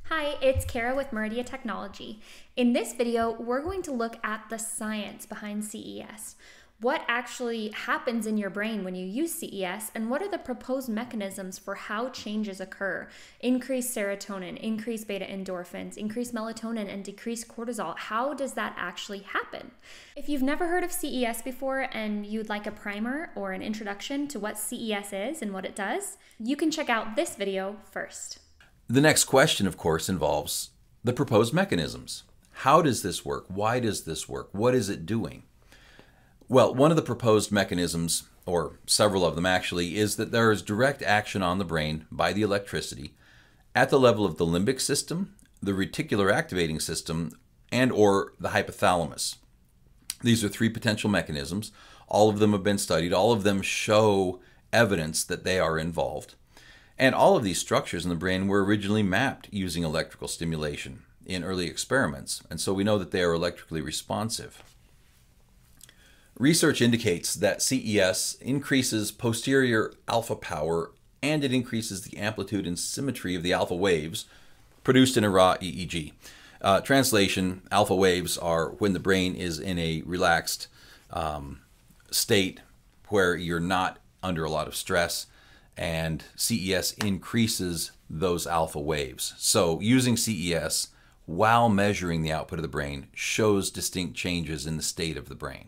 Hi, it's Kara with Meridia Technology. In this video, we're going to look at the science behind CES. What actually happens in your brain when you use CES, and what are the proposed mechanisms for how changes occur? Increase serotonin, increase beta endorphins, increase melatonin, and decrease cortisol. How does that actually happen? If you've never heard of CES before and you'd like a primer or an introduction to what CES is and what it does, you can check out this video first. The next question, of course, involves the proposed mechanisms. How does this work? Why does this work? What is it doing? Well, one of the proposed mechanisms, or several of them actually, is that there is direct action on the brain by the electricity at the level of the limbic system, the reticular activating system, and or the hypothalamus. These are three potential mechanisms. All of them have been studied. All of them show evidence that they are involved. And all of these structures in the brain were originally mapped using electrical stimulation in early experiments, and so we know that they are electrically responsive. Research indicates that CES increases posterior alpha power and it increases the amplitude and symmetry of the alpha waves produced in a raw EEG. Translation, alpha waves are when the brain is in a relaxed state where you're not under a lot of stress, and CES increases those alpha waves. So using CES while measuring the output of the brain shows distinct changes in the state of the brain.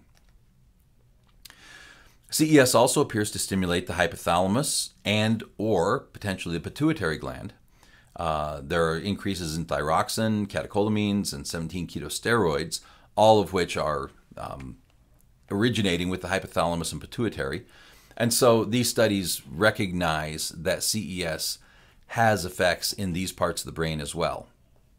CES also appears to stimulate the hypothalamus and or potentially the pituitary gland. There are increases in thyroxine, catecholamines, and 17-ketosteroids, all of which are originating with the hypothalamus and pituitary. And so these studies recognize that CES has effects in these parts of the brain as well.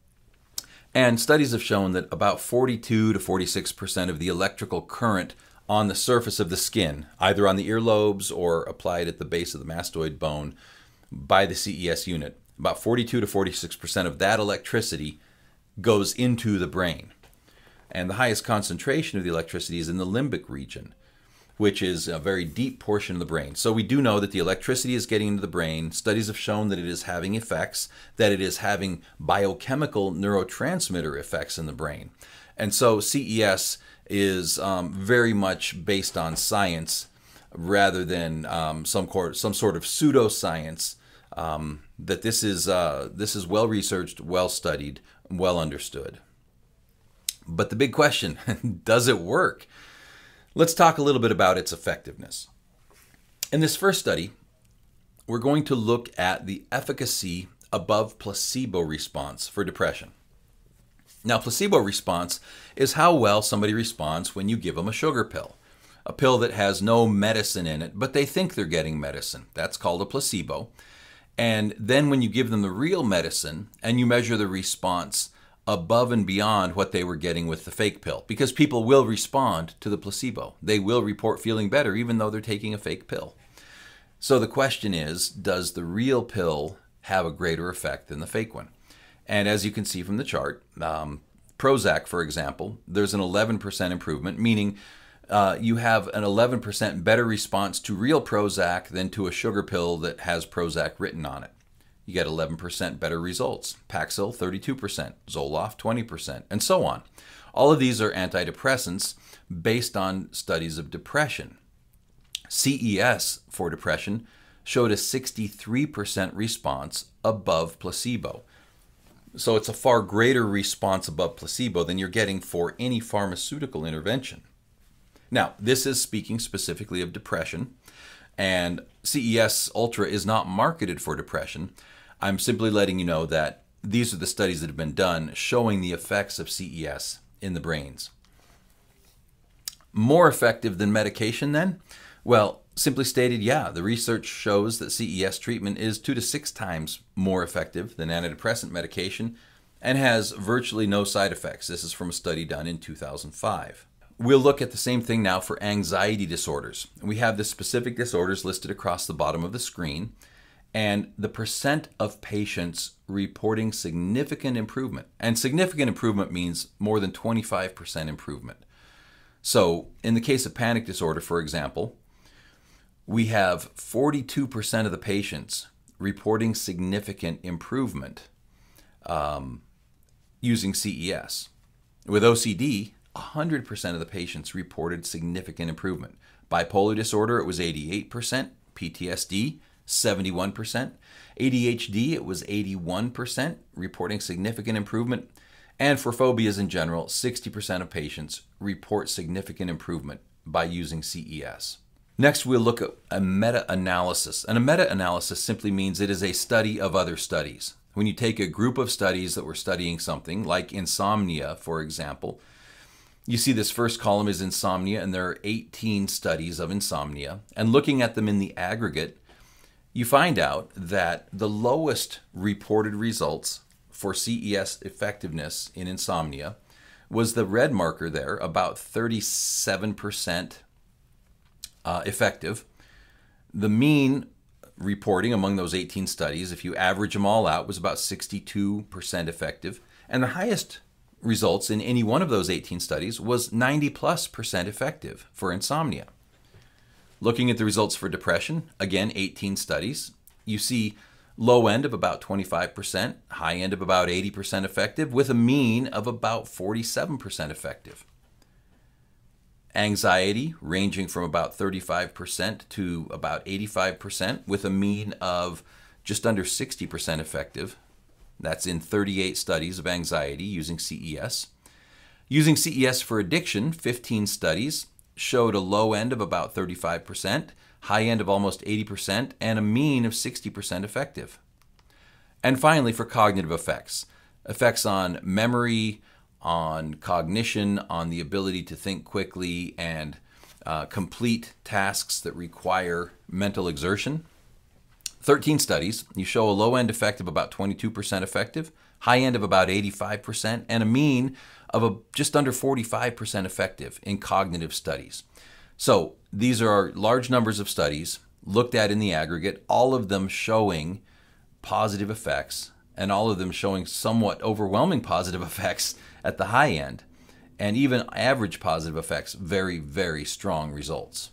And studies have shown that about 42 to 46% of the electrical current on the surface of the skin, either on the earlobes or applied at the base of the mastoid bone by the CES unit, about 42 to 46% of that electricity goes into the brain. And the highest concentration of the electricity is in the limbic region, which is a very deep portion of the brain. So we do know that the electricity is getting into the brain. Studies have shown that it is having effects, that it is having biochemical neurotransmitter effects in the brain. And so CES is very much based on science rather than some sort of pseudoscience. That this is well researched, well studied, well understood. But the big question, does it work? Let's talk a little bit about its effectiveness. In this first study, we're going to look at the efficacy above placebo response for depression. Now, placebo response is how well somebody responds when you give them a sugar pill, a pill that has no medicine in it, but they think they're getting medicine. That's called a placebo. And then when you give them the real medicine and you measure the response above and beyond what they were getting with the fake pill, because people will respond to the placebo. They will report feeling better even though they're taking a fake pill. So the question is, does the real pill have a greater effect than the fake one? And as you can see from the chart, Prozac, for example, there's an 11% improvement, meaning you have an 11% better response to real Prozac than to a sugar pill that has Prozac written on it. You get 11% better results. Paxil, 32%, Zoloft, 20%, and so on. All of these are antidepressants based on studies of depression. CES for depression showed a 63% response above placebo. So it's a far greater response above placebo than you're getting for any pharmaceutical intervention. Now, this is speaking specifically of depression, and CES Ultra is not marketed for depression. I'm simply letting you know that these are the studies that have been done showing the effects of CES in the brains. More effective than medication then? Well, simply stated, yeah, the research shows that CES treatment is 2 to 6 times more effective than antidepressant medication and has virtually no side effects. This is from a study done in 2005. We'll look at the same thing now for anxiety disorders. We have the specific disorders listed across the bottom of the screen, and the percent of patients reporting significant improvement. And significant improvement means more than 25% improvement. So in the case of panic disorder, for example, we have 42% of the patients reporting significant improvement using CES. With OCD, 100% of the patients reported significant improvement. Bipolar disorder, it was 88%. PTSD, 71%. ADHD, it was 81%, reporting significant improvement. And for phobias in general, 60% of patients report significant improvement by using CES. Next, we'll look at a meta-analysis. And a meta-analysis simply means it is a study of other studies. When you take a group of studies that were studying something, like insomnia, for example, you see this first column is insomnia, and there are 18 studies of insomnia. And looking at them in the aggregate, you find out that the lowest reported results for CES effectiveness in insomnia was the red marker there, about 37% effective. The mean reporting among those 18 studies, if you average them all out, was about 62% effective. And the highest results in any one of those 18 studies was 90+% effective for insomnia. Looking at the results for depression, again, 18 studies, you see low end of about 25%, high end of about 80% effective, with a mean of about 47% effective. Anxiety ranging from about 35% to about 85%, with a mean of just under 60% effective. That's in 38 studies of anxiety using CES. Using CES for addiction, 15 studies showed a low end of about 35%, high end of almost 80%, and a mean of 60% effective. And finally, for cognitive effects, effects on memory, on cognition, on the ability to think quickly and complete tasks that require mental exertion. 13 studies, you show a low end effect of about 22% effective, high end of about 85%, and a mean of just under 45% effective in cognitive studies. So these are large numbers of studies looked at in the aggregate, all of them showing positive effects, and all of them showing somewhat overwhelming positive effects at the high end, and even average positive effects, very, very strong results.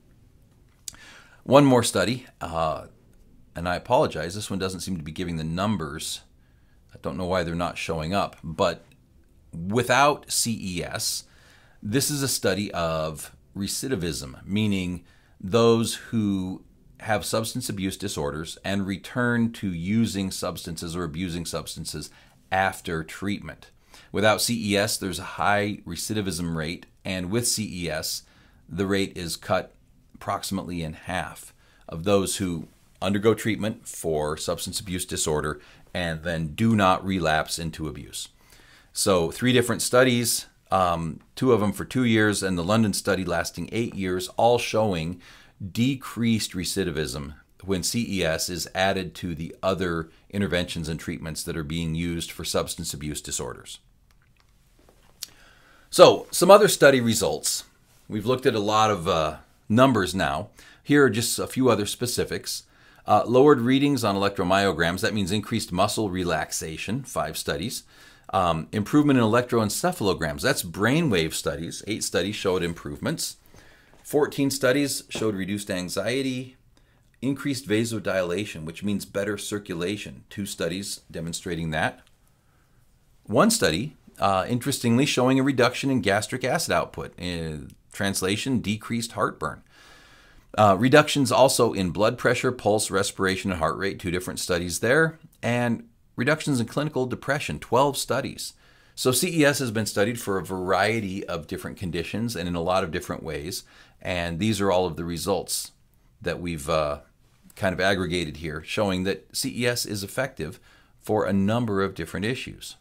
One more study, and I apologize, this one doesn't seem to be giving the numbers. I don't know why they're not showing up, but without CES, this is a study of recidivism, meaning those who have substance abuse disorders and return to using substances or abusing substances after treatment. Without CES, there's a high recidivism rate, and with CES, the rate is cut approximately in half of those who undergo treatment for substance abuse disorder and then do not relapse into abuse. So 3 different studies, 2 of them for 2 years, and the London study lasting 8 years, all showing decreased recidivism when CES is added to the other interventions and treatments that are being used for substance abuse disorders. So some other study results. We've looked at a lot of numbers now. Here are just a few other specifics. Lowered readings on electromyograms, that means increased muscle relaxation, 5 studies. Improvement in electroencephalograms, that's brainwave studies. 8 studies showed improvements. 14 studies showed reduced anxiety, increased vasodilation, which means better circulation. 2 studies demonstrating that. 1 study, interestingly, showing a reduction in gastric acid output. In translation, decreased heartburn. Reductions also in blood pressure, pulse, respiration, and heart rate, 2 different studies there. And reductions in clinical depression, 12 studies. So CES has been studied for a variety of different conditions and in a lot of different ways. And these are all of the results that we've kind of aggregated here, showing that CES is effective for a number of different issues.